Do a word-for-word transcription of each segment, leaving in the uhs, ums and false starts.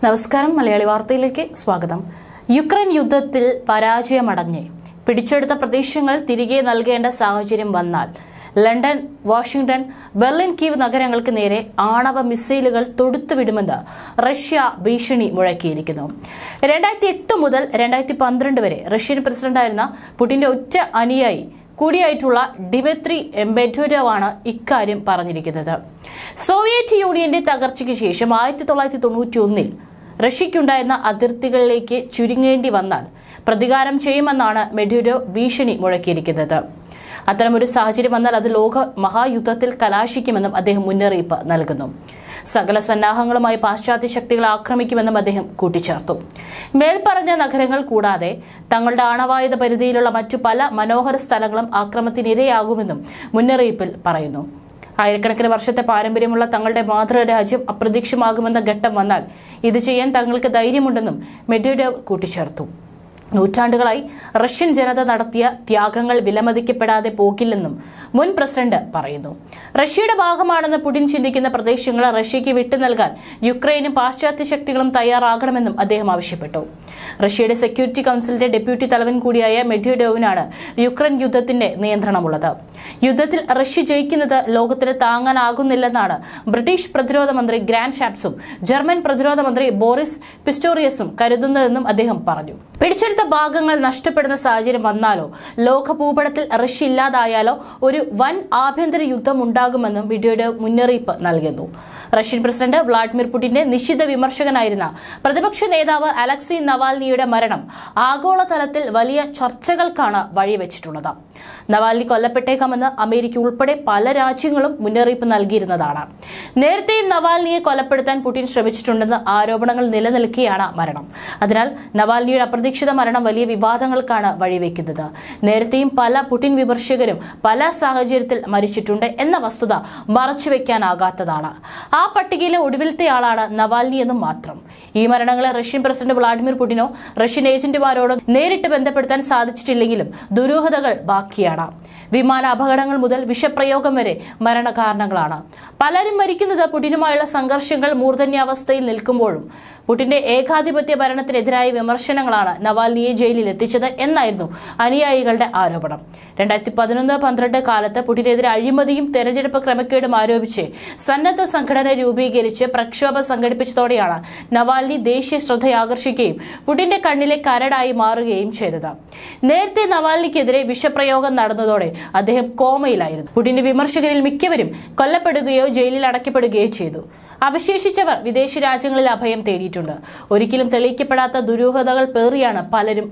നമസ്കാരം മലയാളി വാർത്തയിലേക്ക് സ്വാഗതം. യുക്രൈൻ യുദ്ധത്തിൽ പരാജയമടഞ്ഞ് പിടിച്ചെടുത്ത പ്രദേശങ്ങൾ തിരികെ നൽകേണ്ട സാഹചര്യം വന്നാൽ ലണ്ടൻ, വാഷിംഗ്ടൺ, ബെർലിൻ, കീവ് നഗരങ്ങൾക്ക് നേരെ ആണവ മിസൈലുകൾ തൊടുത്തുവിടുമെന്ന് റഷ്യ ഭീഷണി മുഴക്കിയിരിക്കുന്നു. രണ്ടായിരത്തി എട്ട് മുതൽ രണ്ടായിരത്തി പന്ത്രണ്ട് വരെ റഷ്യൻ പ്രസിഡന്റായിരുന്ന പുടിന്റെ ഒറ്റ അനുയായി കൂടിയായിട്ടുള്ള ഡിമിത്രി മെഡ്വെഡേവാണ് ഇക്കാര്യം പറഞ്ഞിരിക്കുന്നത്. സോവിയറ്റ് യൂണിയന്റെ തകർച്ചയ്ക്ക് ശേഷം ആയിരത്തി തൊള്ളായിരത്തി തൊണ്ണൂറ്റി ഒന്നിൽ റഷ്യയ്ക്കുണ്ടായിരുന്ന അതിർത്തികളിലേക്ക് ചുരുങ്ങേണ്ടി വന്നാൽ പ്രതികാരം ചെയ്യുമെന്നാണ് മെഡ്വെഡേവ് ഭീഷണി മുഴക്കിയിരിക്കുന്നത്. അത്തരമൊരു സാഹചര്യം വന്നാൽ അത് ലോക മഹായുദ്ധത്തിൽ കലാശിക്കുമെന്നും അദ്ദേഹം മുന്നറിയിപ്പ് നൽകുന്നു. സകല സന്നാഹങ്ങളുമായി പാശ്ചാത്യ ശക്തികളെ ആക്രമിക്കുമെന്നും അദ്ദേഹം കൂട്ടിച്ചേർത്തു. മേൽപ്പറഞ്ഞ നഗരങ്ങൾ കൂടാതെ തങ്ങളുടെ ആണവായുധ പരിധിയിലുള്ള മറ്റു പല മനോഹര സ്ഥലങ്ങളും ആക്രമണത്തിനിരയാകുമെന്നും മുന്നറിയിപ്പിൽ പറയുന്നു. ആയിരക്കണക്കിന് വർഷത്തെ പാരമ്പര്യമുള്ള തങ്ങളുടെ മാതൃരാജ്യം അപ്രത്യക്ഷമാകുമെന്ന ഘട്ടം വന്നാൽ ഇത് ചെയ്യാൻ തങ്ങൾക്ക് ധൈര്യമുണ്ടെന്നും മെഡ്വെഡേവ് കൂട്ടിച്ചേർത്തു. നൂറ്റാണ്ടുകളായി റഷ്യൻ ജനത നടത്തിയ ത്യാഗങ്ങൾ വിലമതിക്കപ്പെടാതെ പോകില്ലെന്നും മുൻ പ്രസിഡന്റ് പറയുന്നു. റഷ്യയുടെ ഭാഗമാണെന്ന് പുടിൻ ചിന്തിക്കുന്ന പ്രദേശങ്ങൾ റഷ്യയ്ക്ക് വിട്ടു നൽകാൻ യുക്രൈനും പാശ്ചാത്യ ശക്തികളും തയ്യാറാകണമെന്നും അദ്ദേഹം ആവശ്യപ്പെട്ടു. റഷ്യയുടെ സെക്യൂരിറ്റി കൌൺസിലിന്റെ ഡെപ്യൂട്ടി തലവൻ കൂടിയായ മെഡ്വെഡേവിനാണ് യുക്രൈൻ യുദ്ധത്തിന്റെ നിയന്ത്രണമുള്ളത്. യുദ്ധത്തിൽ റഷ്യ ജയിക്കുന്നത് ലോകത്തിന് താങ്ങാനാകുന്നില്ലെന്നാണ് ബ്രിട്ടീഷ് പ്രതിരോധ മന്ത്രി ഗ്രാൻഡ് ഷാപ്സും ജർമ്മൻ പ്രതിരോധ മന്ത്രി ബോറിസ് പിസ്റ്റോറിയസും കരുതുന്നതെന്നും അദ്ദേഹം പറഞ്ഞു. പിടിച്ചെടുത്ത ഭാഗങ്ങൾ നഷ്ടപ്പെടുന്ന സാഹചര്യം വന്നാലോ ലോക ഭൂപടത്തിൽ റഷ്യ ഇല്ലാതായാലോ ഒരു വൻ ആഭ്യന്തര യുദ്ധം ഉണ്ടാകുമെന്നും മെഡ്വെഡേവ് മുന്നറിയിപ്പ് നൽകുന്നു. റഷ്യൻ പ്രസിഡന്റ് വ്ളാഡിമിർ പുടിന്റെ നിശ്ചിത വിമർശകനായിരുന്ന പ്രതിപക്ഷ നേതാവ് അലക്സി നവാൽനിയുടെ മരണം ആഗോളതലത്തിൽ വലിയ ചർച്ചകൾക്കാണ് വഴിവെച്ചിട്ടുള്ളത്. നവാൽനി കൊല്ലപ്പെട്ടേക്കാമെന്ന് അമേരിക്ക ഉൾപ്പെടെ പല രാജ്യങ്ങളും മുന്നറിയിപ്പ് നൽകിയിരുന്നതാണ്. നേരത്തെയും നവാൽനിയെ കൊലപ്പെടുത്താൻ പുടിൻ ശ്രമിച്ചിട്ടുണ്ടെന്ന് ആരോപണങ്ങൾ നിലനിൽക്കെയാണ് മരണം. അതിനാൽ നവാൽനിയുടെ അപ്രതീക്ഷിത മരണം വലിയ വിവാദങ്ങൾക്കാണ് വഴിവെക്കുന്നത്. നേരത്തെയും പല പുടിൻ വിമർശകരും പല സാഹചര്യത്തിൽ മരിച്ചിട്ടുണ്ട് എന്ന വസ്തുത മറച്ചുവെക്കാനാകാത്തതാണ്. ആ പട്ടികയിലെ ഒടുവിലത്തെ ആളാണ് നവാൽനി എന്നും മാത്രം. ഈ മരണങ്ങളെ റഷ്യൻ പ്രസിഡന്റ് വ്ളാഡിമിർ പുടിനോ റഷ്യൻ ഏജന്റുമാരോടോ നേരിട്ട് ബന്ധപ്പെടുത്താൻ സാധിച്ചിട്ടില്ലെങ്കിലും ദുരൂഹതകൾ ബാക്കിയാണ്. വിമാന അപകടങ്ങൾ മുതൽ വിഷപ്രയോഗം വരെ മരണകാരണങ്ങളാണ്. പലരും മരിക്കുന്നത് പുടിനുമായുള്ള സംഘർഷങ്ങൾ മൂർധന്യാവസ്ഥയിൽ നിൽക്കുമ്പോഴും പുടിന്റെ ഏകാധിപത്യ ഭരണത്തിനെതിരായ വിമർശനങ്ങളാണ് നവാൽനിയെ ജയിലിൽ എത്തിച്ചത് എന്നായിരുന്നു അനുയായികളുടെ ആരോപണം. രണ്ടായിരത്തി പതിനൊന്ന് പന്ത്രണ്ട് കാലത്ത് പുടിനെതിരെ അഴിമതിയും തെരഞ്ഞെടുപ്പ് ക്രമക്കേടും ആരോപിച്ച് സന്നദ്ധ സംഘടന രൂപീകരിച്ച് പ്രക്ഷോഭം സംഘടിപ്പിച്ചതോടെയാണ് നവാൽനി ദേശീയ ശ്രദ്ധയാകർഷിക്കുകയും പുടിന്റെ കണ്ണിലെ കരടായി മാറുകയും ചെയ്തത്. നേരത്തെ നവാൽനിക്കെതിരെ വിഷപ്രയോഗം നടന്നതോടെ അദ്ദേഹം കോമയിലായിരുന്നു. പുടിന്റെ വിമർശകരിൽ മിക്കവരും കൊല്ലപ്പെടുകയോ ജയിലിൽ അടയ്ക്കപ്പെടുകയോ ചെയ്തു. അവശേഷിച്ചവർ വിദേശ രാജ്യങ്ങളിൽ അഭയം തേടിയിട്ടുണ്ട്. ഒരിക്കലും തെളിയിക്കപ്പെടാത്ത ദുരൂഹതകൾ പേറിയാണ് പലരും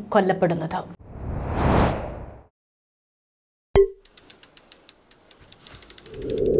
കൊല്ലപ്പെടുന്നത്.